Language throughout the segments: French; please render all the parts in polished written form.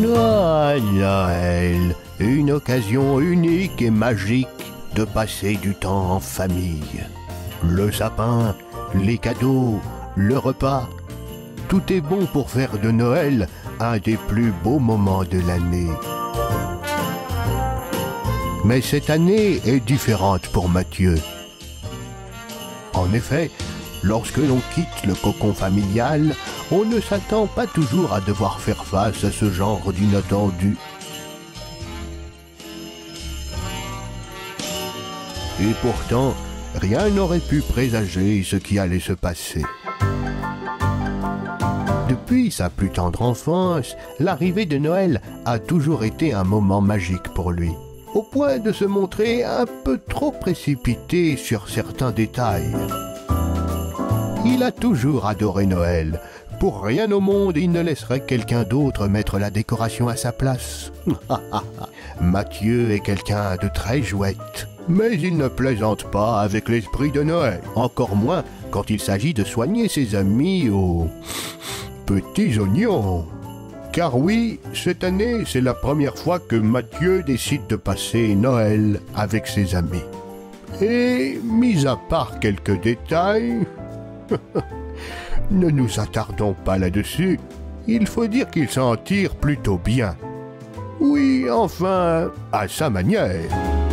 Ah, Noël, une occasion unique et magique de passer du temps en famille. Le sapin, les cadeaux, le repas, tout est bon pour faire de Noël un des plus beaux moments de l'année. Mais cette année est différente pour Mathieu. En effet, lorsque l'on quitte le cocon familial, on ne s'attend pas toujours à devoir faire face à ce genre d'inattendu. Et pourtant, rien n'aurait pu présager ce qui allait se passer. Depuis sa plus tendre enfance, l'arrivée de Noël a toujours été un moment magique pour lui, au point de se montrer un peu trop précipité sur certains détails. Il a toujours adoré Noël. Pour rien au monde, il ne laisserait quelqu'un d'autre mettre la décoration à sa place. Mathieu est quelqu'un de très jouette. Mais il ne plaisante pas avec l'esprit de Noël. Encore moins quand il s'agit de soigner ses amis aux petits oignons. Car oui, cette année, c'est la première fois que Mathieu décide de passer Noël avec ses amis. Et, mis à part quelques détails... Ne nous attardons pas là-dessus. Il faut dire qu'il s'en tire plutôt bien. Oui, enfin, à sa manière.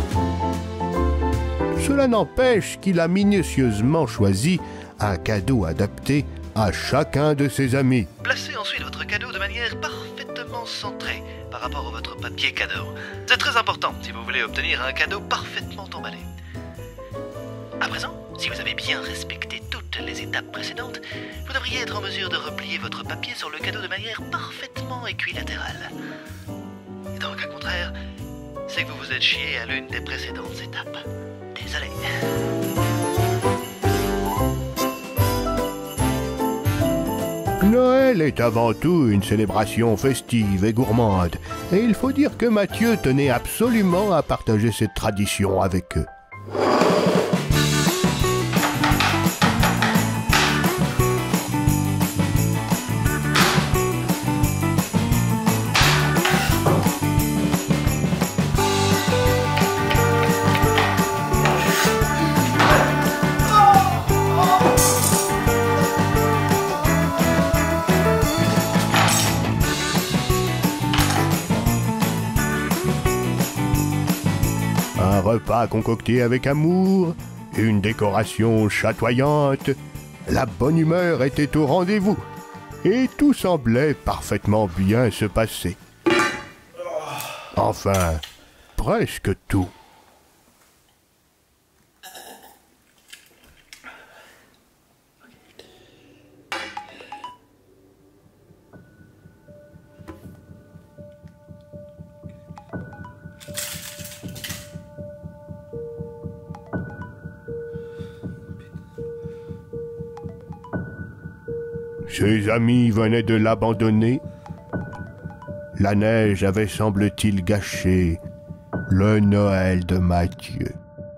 Cela n'empêche qu'il a minutieusement choisi un cadeau adapté à chacun de ses amis. Placez ensuite votre cadeau de manière parfaitement centrée par rapport à votre papier cadeau. C'est très important si vous voulez obtenir un cadeau parfaitement emballé. À présent, si vous avez bien respecté toutes les étapes précédentes, vous devriez être en mesure de replier votre papier sur le cadeau de manière parfaitement équilatérale. Et dans le cas contraire, c'est que vous vous êtes chié à l'une des précédentes étapes. Désolé. Noël est avant tout une célébration festive et gourmande, et il faut dire que Mathieu tenait absolument à partager cette tradition avec eux. Un repas concocté avec amour, une décoration chatoyante, la bonne humeur était au rendez-vous, et tout semblait parfaitement bien se passer. Enfin, presque tout. Ses amis venaient de l'abandonner. La neige avait, semble-t-il, gâché le Noël de Mathieu.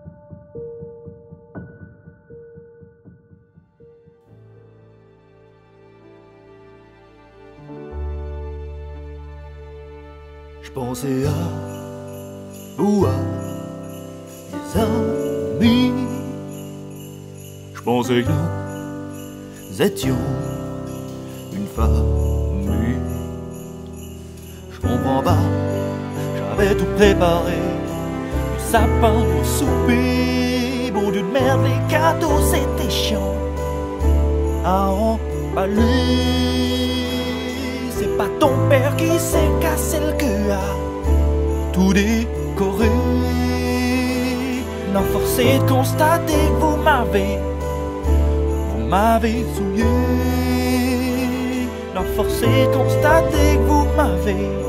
Je pensais à ou à des amis. Je pensais que nous étions une famille. Je comprends pas, j'avais tout préparé. Du sapin au souper, bon Dieu de merde, les cadeaux c'était chiant à emballer. C'est pas ton père qui s'est cassé le cœur à tout décorer. Non, forcé de constater que vous m'avez souillé. Non, forcé de constater que vous m'avez souillé.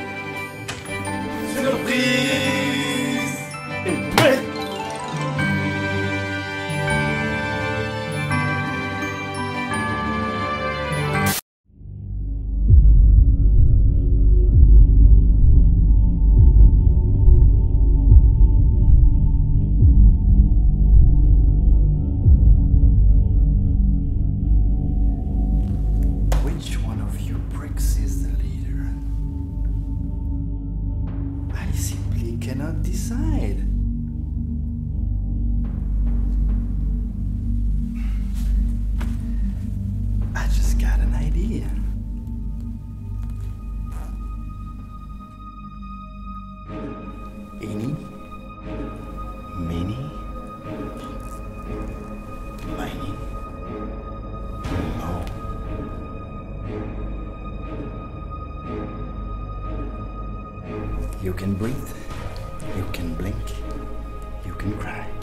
Surprise et prêt. decide. I just got an idea. Eeny, meeny, miny, mo. You can breathe, you can blink, you can cry.